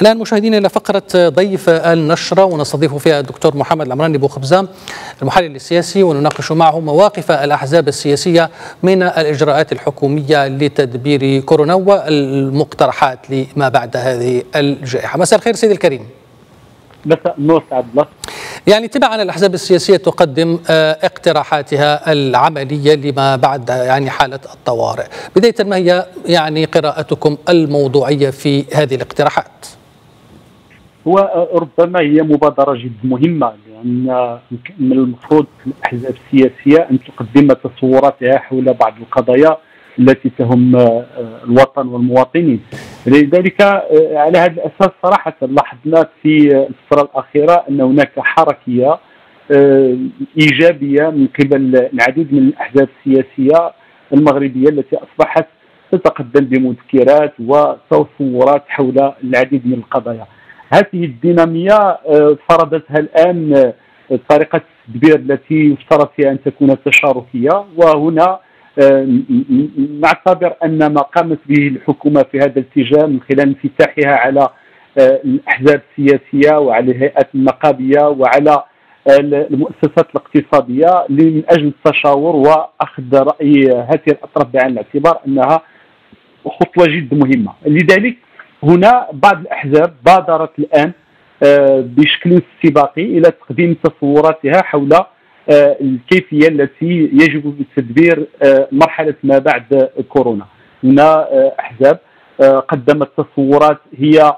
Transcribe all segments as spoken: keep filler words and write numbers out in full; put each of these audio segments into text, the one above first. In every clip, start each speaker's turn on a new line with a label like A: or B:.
A: الآن مشاهدينا إلى فقرة ضيف النشرة، ونستضيف فيها الدكتور محمد العمراني بوخبزام المحلل السياسي، ونناقش معه مواقف الأحزاب السياسية من الإجراءات الحكومية لتدبير كورونا والمقترحات لما بعد هذه الجائحة. مساء الخير سيدي الكريم.
B: مساء النور سعد الله.
A: يعني تبعا الأحزاب السياسية تقدم اقتراحاتها العملية لما بعد يعني حالة الطوارئ. بداية ما هي يعني قراءتكم الموضوعية في هذه الاقتراحات؟
B: هو ربما هي مبادرة جد مهمة، لأن من المفروض الأحزاب السياسية أن تقدم تصوراتها حول بعض القضايا التي تهم الوطن والمواطنين. لذلك على هذا الأساس صراحة لاحظنا في الفترة الأخيرة أن هناك حركية إيجابية من قبل العديد من الأحزاب السياسية المغربية التي أصبحت تتقدم بمذكرات وتصورات حول العديد من القضايا. هذه الدينامية فرضتها الآن طريقة التدبير التي يفترض فيها أن تكون تشاركية، وهنا نعتبر أن ما قامت به الحكومة في هذا الاتجاه من خلال انفتاحها على الأحزاب السياسية وعلى الهيئات النقابية وعلى المؤسسات الاقتصادية من أجل التشاور وأخذ رأي هذه الأطراف بعين الاعتبار أنها خطوة جد مهمة. لذلك هنا بعض الأحزاب بادرت الآن بشكل استباقي إلى تقديم تصوراتها حول الكيفية التي يجب تدبير مرحلة ما بعد كورونا. هنا أحزاب قدمت تصورات هي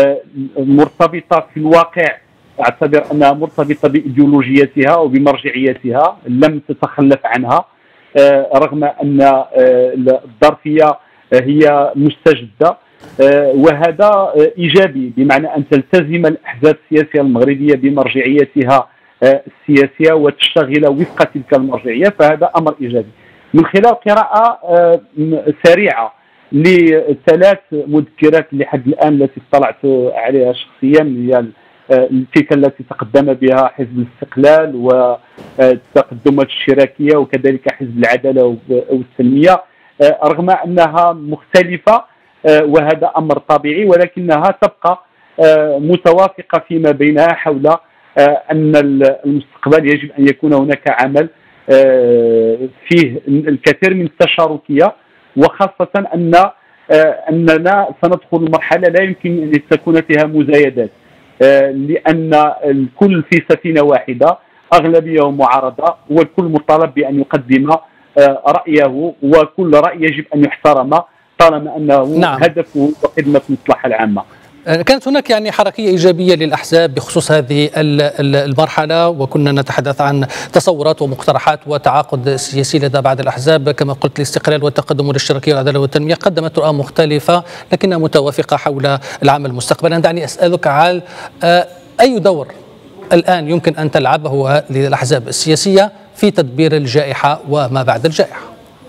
B: مرتبطة في الواقع، أعتبر أنها مرتبطة بإيديولوجيتها وبمرجعيتها لم تتخلف عنها، رغم أن الظرفية هي مستجدة، وهذا إيجابي بمعنى أن تلتزم الأحزاب السياسية المغربية بمرجعيتها السياسية وتشتغل وفق تلك المرجعية، فهذا أمر إيجابي. من خلال قراءة سريعة لثلاث مذكرات لحد الآن التي اطلعت عليها شخصيا، هي تلك التي تقدم بها حزب الاستقلال والتقدمات الاشتراكية وكذلك حزب العدالة والتنمية، رغم أنها مختلفة وهذا أمر طبيعي، ولكنها تبقى متوافقة فيما بينها حول أن المستقبل يجب أن يكون هناك عمل فيه الكثير من التشاركية، وخاصة أن أننا سندخل مرحلة لا يمكن أن تكون فيها مزايدات، لأن الكل في سفينة واحدة، أغلبية ومعارضة، والكل مطالب بأن يقدم رأيه، وكل رأي يجب أن يحترم طالما أنه نعم. هدفه وخدمة المصلحة العامة.
A: كانت هناك يعني حركية إيجابية للأحزاب بخصوص هذه المرحلة، وكنا نتحدث عن تصورات ومقترحات وتعاقد سياسي لدى بعض الأحزاب كما قلت الاستقلال والتقدم والاشتراكية والعدالة والتنمية قدمت رؤى مختلفة لكنها متوافقة حول العمل المستقبلي. دعني أسألك على أي دور الآن يمكن أن تلعبه للأحزاب السياسية في تدبير الجائحة وما بعد الجائحة؟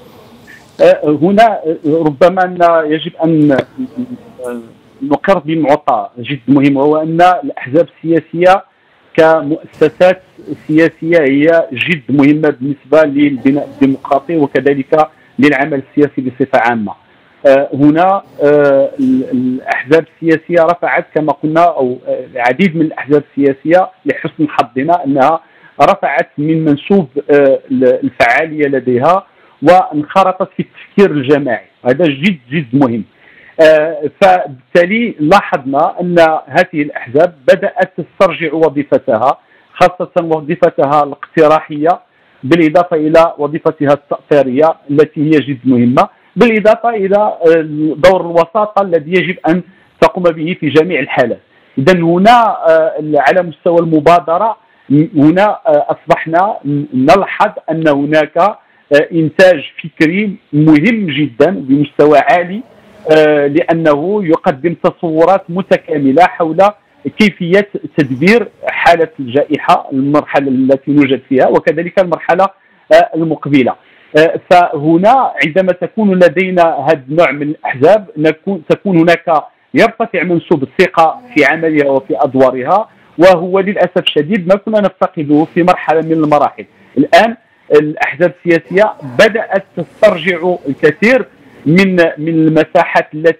B: هنا ربما يجب أن نقر بمعطى جد مهم، وهو أن الأحزاب السياسية كمؤسسات سياسية هي جد مهمة بالنسبة للبناء الديمقراطي وكذلك للعمل السياسي بصفة عامة. هنا الأحزاب السياسية رفعت كما قلنا، أو العديد من الأحزاب السياسية لحسن حظنا أنها رفعت من منسوب الفعالية لديها وانخرطت في التفكير الجماعي، هذا جد جد مهم. فبالتالي لاحظنا أن هذه الأحزاب بدأت تسترجع وظيفتها، خاصة وظيفتها الاقتراحية، بالإضافة إلى وظيفتها التأثيرية التي هي جد مهمة، بالإضافة إلى دور الوساطة الذي يجب أن تقوم به في جميع الحالات. إذن هنا على مستوى المبادرة هنا أصبحنا نلحظ أن هناك إنتاج فكري مهم جدا بمستوى عالي، لأنه يقدم تصورات متكاملة حول كيفية تدبير حالة الجائحة، المرحلة التي نوجد فيها وكذلك المرحلة المقبلة. فهنا عندما تكون لدينا هذا النوع من الأحزاب تكون هناك يرتفع منسوب الثقة في عملها وفي أدوارها، وهو للأسف الشديد ما كنا نفتقده في مرحلة من المراحل. الآن الأحزاب السياسية بدأت تسترجع الكثير من من المساحات التي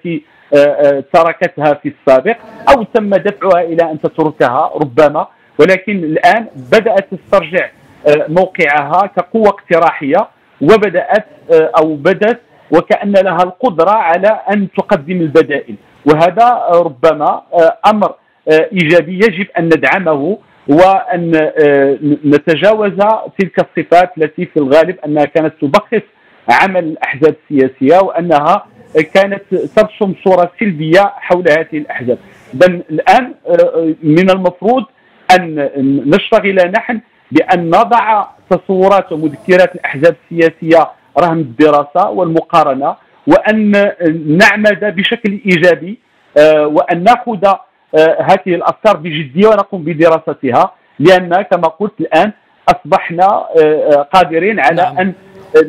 B: تركتها في السابق أو تم دفعها إلى أن تتركها ربما، ولكن الآن بدأت تسترجع موقعها كقوة اقتراحية، وبدأت أو بدأت وكأن لها القدرة على أن تقدم البدائل، وهذا ربما أمر إيجابي يجب أن ندعمه وأن نتجاوز تلك الصفات التي في الغالب أنها كانت تبخس عمل الأحزاب السياسية وأنها كانت ترسم صورة سلبية حول هذه الأحزاب. إذن الآن من المفروض أن نشتغل نحن بأن نضع تصورات ومذكرات الأحزاب السياسية رهن الدراسة والمقارنة، وأن نعمد بشكل إيجابي وأن نأخذ هذه الأفكار بجدية ونقوم بدراستها، لأن كما قلت الآن أصبحنا قادرين على نعم. أن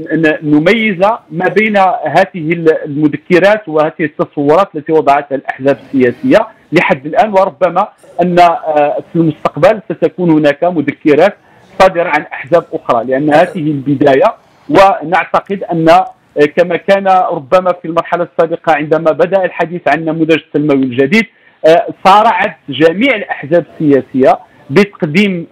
B: نميز ما بين هذه المذكرات وهذه التصورات التي وضعتها الأحزاب السياسية لحد الآن، وربما أن في المستقبل ستكون هناك مذكرات صادرة عن أحزاب أخرى، لأن هذه البداية. ونعتقد أن كما كان ربما في المرحلة السابقة عندما بدأ الحديث عن النموذج التنموي الجديد صارعت جميع الأحزاب السياسية بتقديم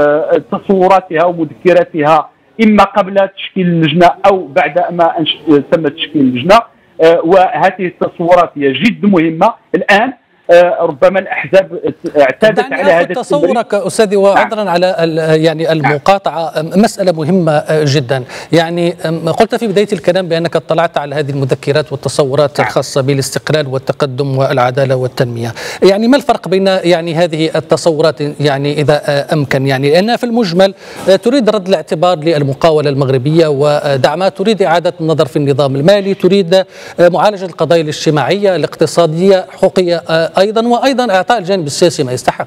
B: تصوراتها ومذكراتها إما قبل تشكيل اللجنة أو بعد ما تم تشكيل اللجنة، وهذه التصورات هي جد مهمة. الآن ربما الأحزاب اعتادت على هذا
A: تصورك أستاذي، وعذرا على يعني المقاطعة، مسألة مهمة جدا. يعني قلت في بداية الكلام بأنك اطلعت على هذه المذكرات والتصورات الخاصة بالاستقلال والتقدم والعدالة والتنمية. يعني ما الفرق بين يعني هذه التصورات يعني إذا أمكن، يعني لأنها في المجمل تريد رد الاعتبار للمقاولة المغربية ودعمها، تريد إعادة النظر في النظام المالي، تريد معالجة القضايا الاجتماعية الاقتصادية حقوقية أيضا، وأيضا إعطاء الجانب السياسي ما يستحق.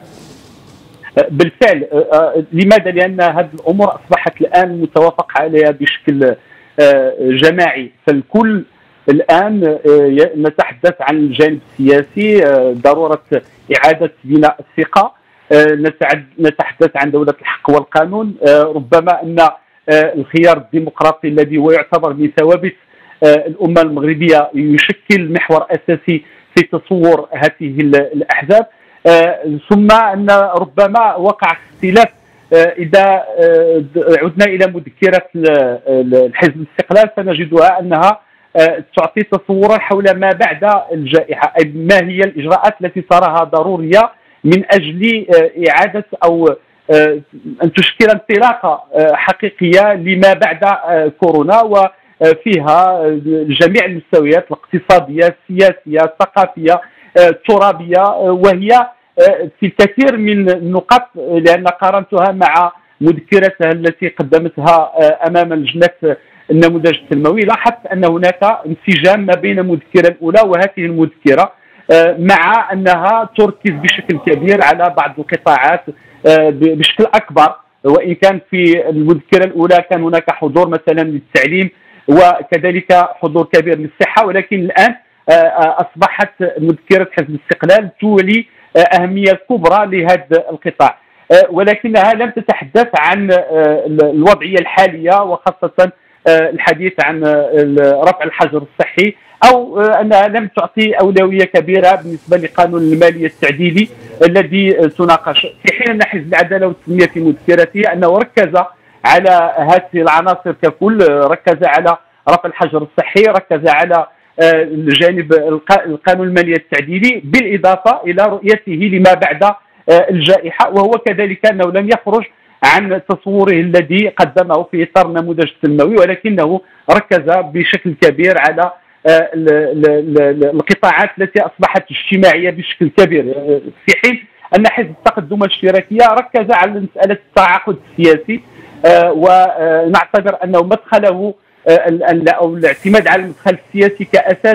B: بالفعل. لماذا؟ لأن هذه الأمور أصبحت الآن متوافق عليها بشكل جماعي، فالكل الآن نتحدث عن الجانب السياسي، ضرورة إعادة بناء الثقة، نتحدث عن دولة الحق والقانون، ربما أن الخيار الديمقراطي الذي هو يعتبر من ثوابت الأمة المغربية يشكل محور أساسي في تصور هذه الأحزاب، ثم أن ربما وقع اختلاف. إذا عدنا إلى مذكرة الحزب الاستقلال سنجدها أنها تعطي تصورا حول ما بعد الجائحة، أي ما هي الإجراءات التي تراها ضرورية من أجل إعادة أو أن تشكل انطلاقة حقيقية لما بعد كورونا، و فيها جميع المستويات الاقتصادية السياسية الثقافية الترابية، وهي في الكثير من النقاط، لأن قارنتها مع مذكرتها التي قدمتها أمام لجنة النموذج التنموي، لاحظت أن هناك انسجام ما بين المذكرة الأولى وهذه المذكرة، مع أنها تركز بشكل كبير على بعض القطاعات بشكل أكبر، وإن كان في المذكرة الأولى كان هناك حضور مثلا للتعليم وكذلك حضور كبير للصحة، ولكن الآن أصبحت مذكرة حزب الاستقلال تولي أهمية كبرى لهذا القطاع، ولكنها لم تتحدث عن الوضعية الحالية، وخاصة الحديث عن رفع الحجر الصحي، أو أنها لم تعطي أولوية كبيرة بالنسبة لقانون المالية التعديلي الذي تناقش، في حين أن حزب العدالة والتنمية في مذكرته أنه ركز على هذه العناصر ككل، ركز على رفع الحجر الصحي، ركز على الجانب القانون المالية التعديلي، بالإضافة إلى رؤيته لما بعد الجائحة، وهو كذلك أنه لم يخرج عن تصوره الذي قدمه في إطار النموذج التنموي، ولكنه ركز بشكل كبير على القطاعات التي أصبحت اجتماعية بشكل كبير، في حين أن حزب التقدم الاشتراكية ركز على مسألة التعاقد السياسي، ونعتبر أنه مدخله أو الاعتماد على المدخل السياسي كأساس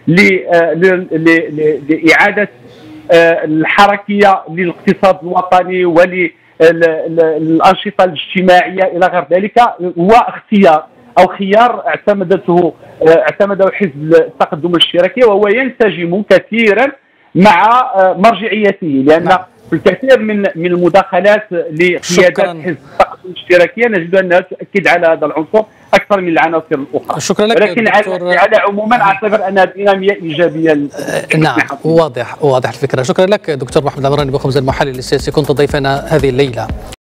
B: لإعادة الحركية للاقتصاد الوطني وللأنشطة الاجتماعية إلى غير ذلك، هو اختيار أو خيار اعتمدته اعتمده حزب التقدم الاشتراكي، وهو ينسجم كثيرا مع مرجعيته، لأن الكثير من من المداخلات لقيادات حزب الطاقه الاشتراكيه نجد انها تؤكد على هذا العنصر اكثر من العناصر الاخرى.
A: شكرا لك
B: ولكن على, على عموما اعتبر انها ديناميه ايجابيه.
A: نعم واضح واضح الفكره. شكرا لك دكتور محمد العمراني بخبز المحلل السياسي، كنت ضيفنا هذه الليله.